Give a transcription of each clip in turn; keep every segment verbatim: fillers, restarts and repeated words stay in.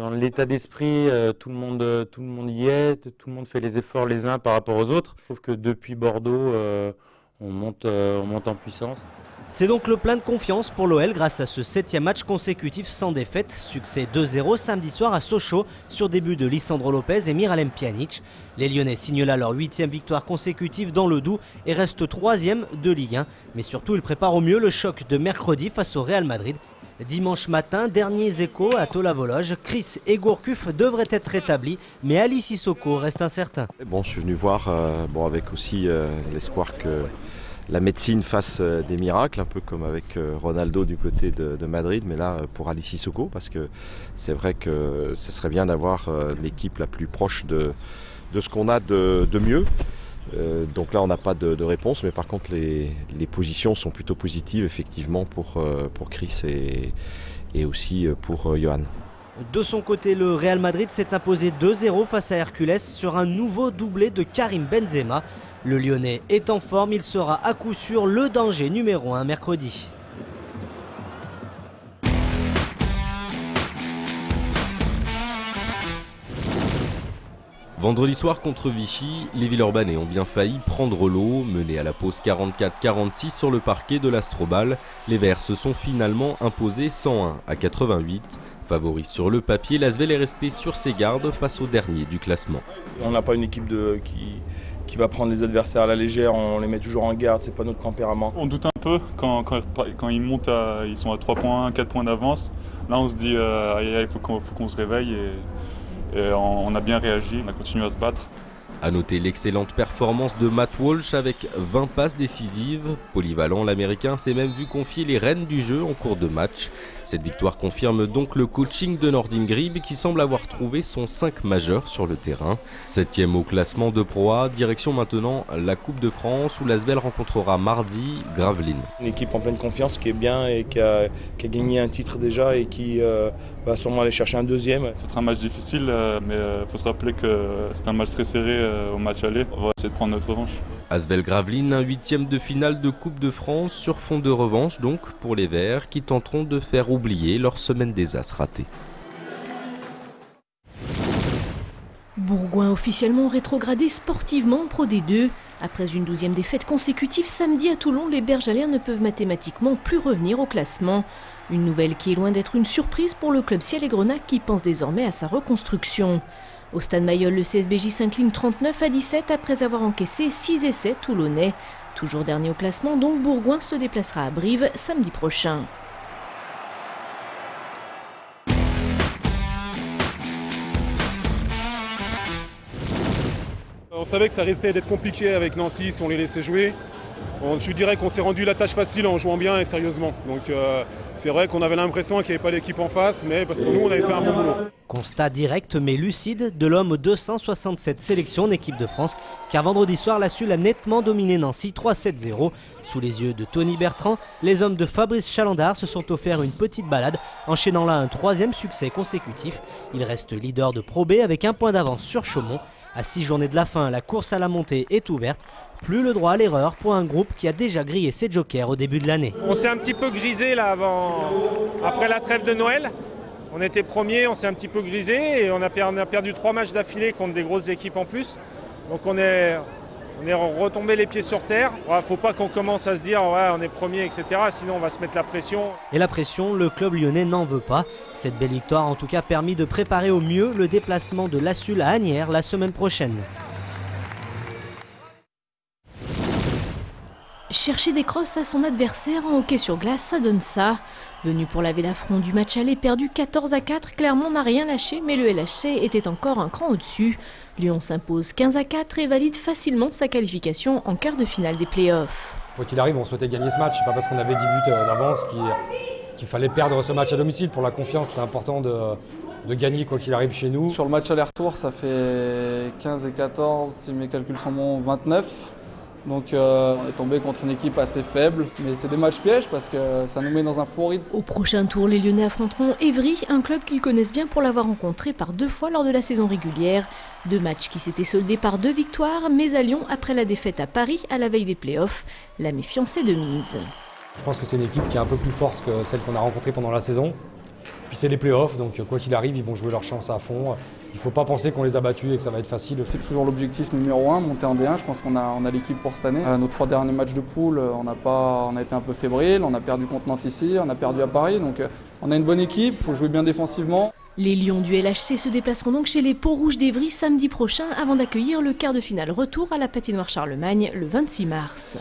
dans l'état d'esprit, euh, tout le monde, euh, tout le monde y est, tout le monde fait les efforts les uns par rapport aux autres. Je trouve que depuis Bordeaux, euh, on monte, euh, on monte en puissance. C'est donc le plein de confiance pour l'O L grâce à ce septième match consécutif sans défaite. Succès deux zéro samedi soir à Sochaux sur début de Lisandro Lopez et Miralem Pjanic. Les Lyonnais signent là leur huitième victoire consécutive dans le Doubs et restent troisième de Ligue un. Mais surtout, ils préparent au mieux le choc de mercredi face au Real Madrid. Dimanche matin, derniers échos à Tola-Vologe, Chris et Gourcuff devraient être rétablis, mais Ali Cissoko reste incertain. Bon, je suis venu voir euh, bon, avec aussi euh, l'espoir que la médecine fasse euh, des miracles, un peu comme avec euh, Ronaldo du côté de, de Madrid, mais là pour Ali Cissoko, parce que c'est vrai que ce serait bien d'avoir euh, l'équipe la plus proche de, de ce qu'on a de, de mieux. Euh, donc là on n'a pas de, de réponse, mais par contre les, les positions sont plutôt positives effectivement pour, euh, pour Chris et, et aussi pour euh, Johan. De son côté, le Real Madrid s'est imposé deux zéro face à Hercules sur un nouveau doublé de Karim Benzema. Le Lyonnais est en forme, il sera à coup sûr le danger numéro un mercredi. Vendredi soir contre Vichy, les Villeurbanais ont bien failli prendre l'eau. Menés à la pause quarante-quatre à quarante-six sur le parquet de l'Astrobal, les Verts se sont finalement imposés cent un à quatre-vingt-huit. Favori sur le papier, l'Asvel est resté sur ses gardes face au dernier du classement. On n'a pas une équipe de, qui, qui va prendre les adversaires à la légère, on les met toujours en garde, c'est pas notre tempérament. On doute un peu quand, quand, quand ils montent, à, ils sont à trois points, quatre points d'avance. Là on se dit euh, il faut qu'on faut qu'on se réveille et, et on, on a bien réagi, on a continué à se battre. A noter l'excellente performance de Matt Walsh avec vingt passes décisives. Polyvalent, l'Américain s'est même vu confier les rênes du jeu en cours de match. Cette victoire confirme donc le coaching de Nordin Grib qui semble avoir trouvé son cinq majeur sur le terrain. Septième au classement de Pro A, direction maintenant la Coupe de France où l'Asvel rencontrera mardi Gravelines. Une équipe en pleine confiance qui est bien et qui a, qui a gagné un titre déjà et qui euh, va sûrement aller chercher un deuxième. C'est un match difficile, mais il faut se rappeler que c'est un match très serré au match aller. On va essayer de prendre notre revanche. Asvel Gravelines, un huitième de finale de Coupe de France sur fond de revanche donc pour les Verts qui tenteront de faire oublier leur semaine des As ratée. Bourgoin officiellement rétrogradé sportivement en Pro D deux. Après une douzième défaite consécutive samedi à Toulon, les Bergaliens ne peuvent mathématiquement plus revenir au classement. Une nouvelle qui est loin d'être une surprise pour le club Ciel et Grenache qui pense désormais à sa reconstruction. Au Stade Mayol, le C S B J s'incline trente-neuf à dix-sept après avoir encaissé six essais toulonnais. Toujours dernier au classement, donc Bourgoin se déplacera à Brive samedi prochain. On savait que ça risquait d'être compliqué avec Nancy si on les laissait jouer. On, je dirais qu'on s'est rendu la tâche facile en jouant bien et sérieusement. Donc euh, c'est vrai qu'on avait l'impression qu'il n'y avait pas l'équipe en face, mais parce que nous on avait fait un bon boulot. Constat direct mais lucide de l'homme aux deux cent soixante-sept sélections en équipe de France, car vendredi soir la Sule a nettement dominé Nancy trois sept zéro. Sous les yeux de Tony Bertrand, les hommes de Fabrice Chalandard se sont offerts une petite balade, enchaînant là un troisième succès consécutif. Il reste leader de Pro B avec un point d'avance sur Chaumont. À six journées de la fin, la course à la montée est ouverte. Plus le droit à l'erreur pour un groupe qui a déjà grillé ses jokers au début de l'année. On s'est un petit peu grisé là avant, après la trêve de Noël. On était premier, on s'est un petit peu grisé et on a, perdu, on a perdu trois matchs d'affilée contre des grosses équipes en plus. Donc on est, on est retombé les pieds sur terre. Il ne faut pas qu'on commence à se dire ouais, on est premier, et cetera. Sinon on va se mettre la pression. Et la pression, le club lyonnais n'en veut pas. Cette belle victoire a en tout cas permis de préparer au mieux le déplacement de la Sule à Asnières la semaine prochaine. Chercher des crosses à son adversaire en hockey sur glace, ça donne ça. Venu pour laver l'affront du match aller perdu quatorze à quatre, Clermont n'a rien lâché, mais le L H C était encore un cran au-dessus. Lyon s'impose quinze à quatre et valide facilement sa qualification en quart de finale des playoffs. Quoi qu'il arrive, on souhaitait gagner ce match. C'est pas parce qu'on avait dix buts d'avance qu'il fallait perdre ce match à domicile. Pour la confiance, c'est important de, de gagner quoi qu'il arrive chez nous. Sur le match aller-retour, ça fait quinze et quatorze, si mes calculs sont bons, vingt-neuf. Donc euh, on est tombé contre une équipe assez faible, mais c'est des matchs pièges parce que ça nous met dans un faux rythme. Au prochain tour, les Lyonnais affronteront Évry, un club qu'ils connaissent bien pour l'avoir rencontré par deux fois lors de la saison régulière. Deux matchs qui s'étaient soldés par deux victoires, mais à Lyon, après la défaite à Paris à la veille des playoffs, la méfiance est de mise. Je pense que c'est une équipe qui est un peu plus forte que celle qu'on a rencontrée pendant la saison. Puis c'est les playoffs, donc quoi qu'il arrive, ils vont jouer leur chance à fond. Il ne faut pas penser qu'on les a battus et que ça va être facile. C'est toujours l'objectif numéro un, monter en D un. Je pense qu'on a, on a l'équipe pour cette année. Euh, nos trois derniers matchs de poule, on a, pas, on a été un peu fébrile. On a perdu contre Nantes ici, on a perdu à Paris. Donc euh, on a une bonne équipe, il faut jouer bien défensivement. Les Lions du L H C se déplaceront donc chez les Peaux-Rouges d'Evry samedi prochain avant d'accueillir le quart de finale retour à la patinoire Charlemagne le vingt-six mars.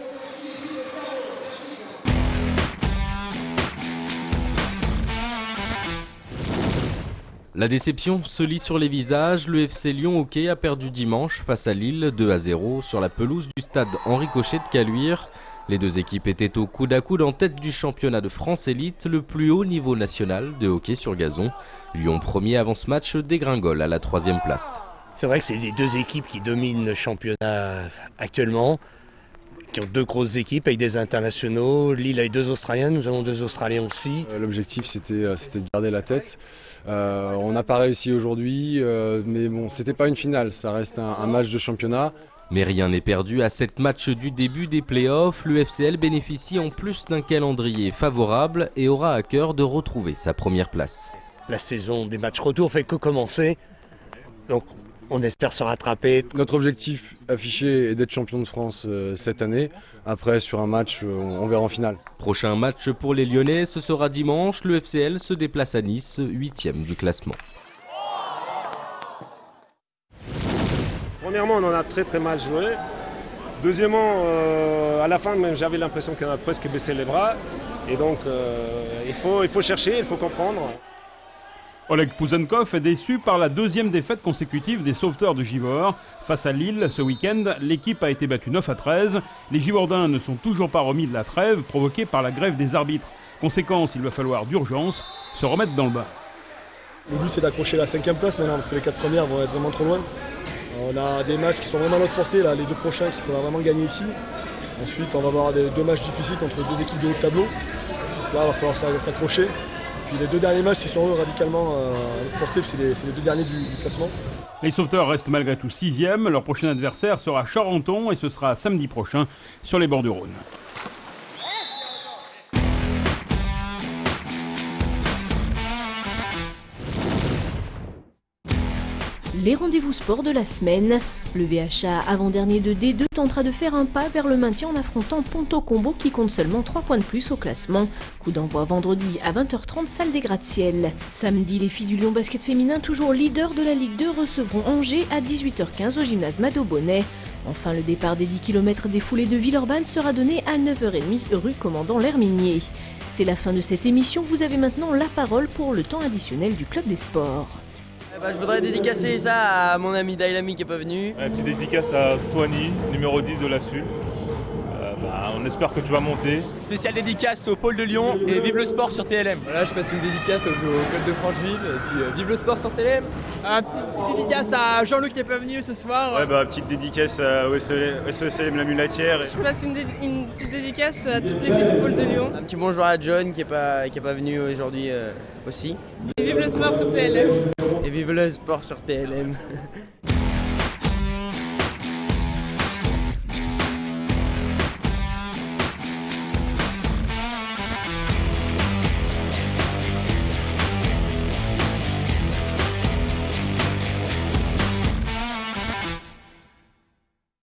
La déception se lit sur les visages. Le F C Lyon Hockey a perdu dimanche face à Lille deux à zéro sur la pelouse du stade Henri Cochet de Caluire. Les deux équipes étaient au coude à coude en tête du championnat de France Élite, le plus haut niveau national de hockey sur gazon. Lyon premier avant ce match dégringole à la troisième place. C'est vrai que c'est les deux équipes qui dominent le championnat actuellement, qui ont deux grosses équipes avec des internationaux. Lille a deux Australiens, nous avons deux Australiens aussi. L'objectif c'était, c'était de garder la tête. Euh, on n'a pas réussi aujourd'hui, euh, mais bon, c'était pas une finale, ça reste un, un match de championnat. Mais rien n'est perdu. À sept matchs du début des playoffs, le F C L bénéficie en plus d'un calendrier favorable et aura à cœur de retrouver sa première place. La saison des matchs retour fait que commencer, donc on espère se rattraper. Notre objectif affiché est d'être champion de France euh, cette année. Après, sur un match, euh, on verra en finale. Prochain match pour les Lyonnais, ce sera dimanche. Le F C L se déplace à Nice, huitième du classement. Premièrement, on en a très très mal joué. Deuxièmement, euh, à la fin, même, j'avais l'impression qu'on a presque baissé les bras. Et donc, euh, il faut, il faut chercher, il faut comprendre. Oleg Pouzenkov est déçu par la deuxième défaite consécutive des sauveteurs de Givors. Face à Lille, ce week-end, l'équipe a été battue neuf à treize. Les Givordins ne sont toujours pas remis de la trêve provoquée par la grève des arbitres. Conséquence, il va falloir d'urgence se remettre dans le bain. Le but, c'est d'accrocher la cinquième place maintenant, parce que les quatre premières vont être vraiment trop loin. On a des matchs qui sont vraiment à notre portée, là, les deux prochains qu'il faudra vraiment gagner ici. Ensuite, on va avoir des, deux matchs difficiles contre deux équipes de haut de tableau. Là, il va falloir s'accrocher. Puis les deux derniers matchs qui sont eux radicalement euh, à notre portée, c'est les, les deux derniers du, du classement. Les sauveteurs restent malgré tout sixième. Leur prochain adversaire sera Charenton et ce sera samedi prochain sur les bords du Rhône. Les rendez-vous sport de la semaine. Le V H A avant-dernier de D deux tentera de faire un pas vers le maintien en affrontant Ponto Combo qui compte seulement trois points de plus au classement. Coup d'envoi vendredi à vingt heures trente, salle des gratte-ciel. Samedi, les filles du Lyon Basket Féminin, toujours leader de la Ligue deux, recevront Angers à dix-huit heures quinze au gymnase Mado-Bonnet. Enfin, le départ des dix kilomètres des foulées de Villeurbanne sera donné à neuf heures trente rue Commandant L'Herminier. C'est la fin de cette émission. Vous avez maintenant la parole pour le temps additionnel du Club des Sports. Bah, je voudrais dédicacer ça à mon ami Dailami qui n'est pas venu. Un petit dédicace à Toini, numéro dix de la S U L. Euh, bah, on espère que tu vas monter. Spécial dédicace au pôle de Lyon et vive le sport sur T L M. Voilà, je passe une dédicace au, au club de Francheville et puis euh, vive le sport sur T L M. Un petit, petite dédicace à Jean-Luc qui n'est pas venu ce soir. Ouais, bah, petite dédicace au S E S L M La Mulatière. Je passe une, dé une petite dédicace à toutes les filles du pôle de Lyon. Un petit bonjour à John qui n'est pas, qui est pas venu aujourd'hui euh, aussi. Et vive le sport sur T L M. Et vive le sport sur T L M.